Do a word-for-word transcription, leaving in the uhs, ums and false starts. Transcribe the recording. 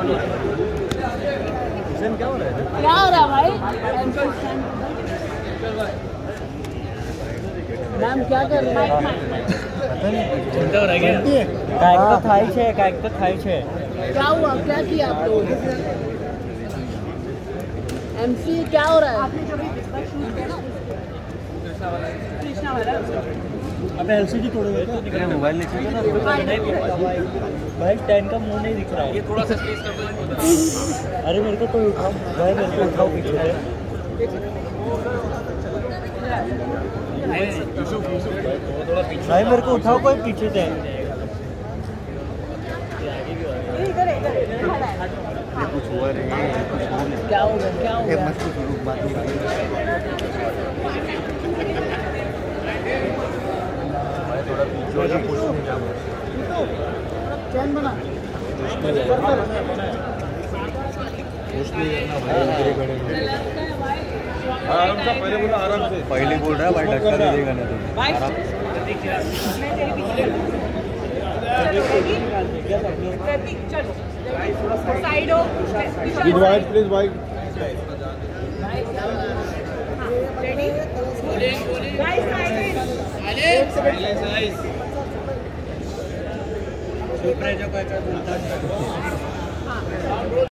क्या हो रहा है? क्या हो रहा है भाई? मैम क्या कर रहे हैं? चिंता हो रहा है क्या? काइक तो थाई छे, काइक तो थाई छे। क्या हुआ? क्या किया आप लोग? एमसी क्या हो रहा है? अबे एलसीडी तोड़े हुए क्या? मेरा मोबाइल नहीं चाहिए ना। भाई टेन का मुंह नहीं दिख रहा है। ये थोड़ा सा स्पेस कर दो। अरे मेरे को कोई उठाओ भाई, मेरे को उठाओ पीछे। भाई मेरे को उठाओ कोई पीछे से। कुछ हुआ नहीं। क्या होगा? क्या होगा? मत कुछ बात नहीं। थोड़ा पीछे हो जा, कुछ नहीं जाओ। चैन बना। कुछ नहीं करना भाई, तेरे खड़े हैं। आराम से पहले बोला, आराम से। पहले बोल रहा है भाई, धक्का दे देगा ना तो। आराम से। साइड हो। Wait please wait. चुप रह जाओ, कोई बोलता है।